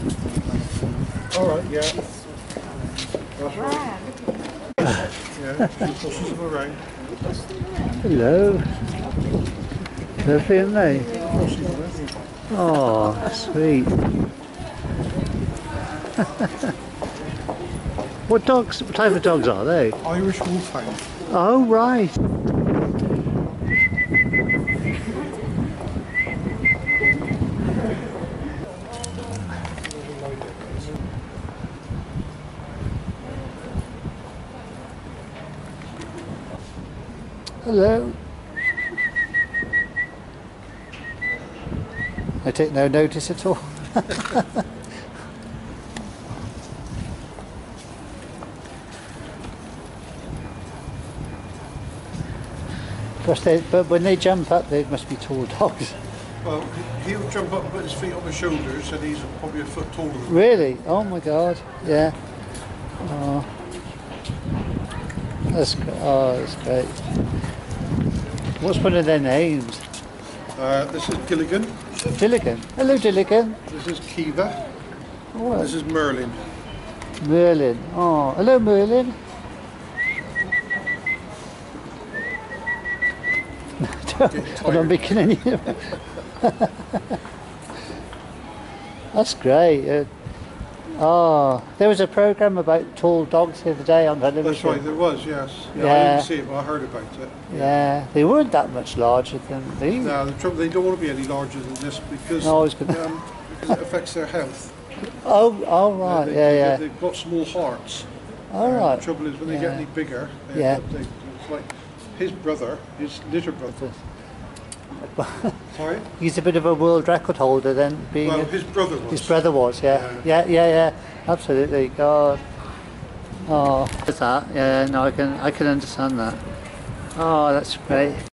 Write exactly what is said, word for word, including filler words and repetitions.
All right, yeah. That's right. Yeah, she pushes them around. Hello. Lovely, aren't they? Oh, she's lovely. Oh, sweet. What dogs, what type of dogs are they? Irish Wolfhounds. Oh, right. Hello. I take no notice at all. Gosh, they, but when they jump up, they must be tall dogs. Well, he'll jump up and put his feet on my shoulders, and he's probably a foot taller than me. Really? Oh my God! Yeah. Oh, that's oh, that's great. What's one of their names? Uh, this is Gilligan. Gilligan. Hello, Gilligan. This is Kiva. Oh, This is Merlin. Merlin. Oh, hello, Merlin. I'm not making any. That's great. Uh, oh, there was a program about tall dogs the other day on television. That's right, there was, yes. Yeah, Yeah. I didn't see it, but I heard about it. Yeah, they weren't that much larger than these. No, the trouble, they don't want to be any larger than this because, No, I was gonna- um, because it affects their health. Oh, oh right, they, yeah, they, yeah. They've got small hearts. All And right. The trouble is when they Yeah. get any bigger, they, Yeah. they, it's like his brother, his little brother. Sorry? He's a bit of a world record holder then, being Well, a, his brother was. his brother was, yeah. Yeah, yeah, yeah, absolutely. God. Oh, that's that. Yeah, no, I can, I can understand that. Oh, that's great.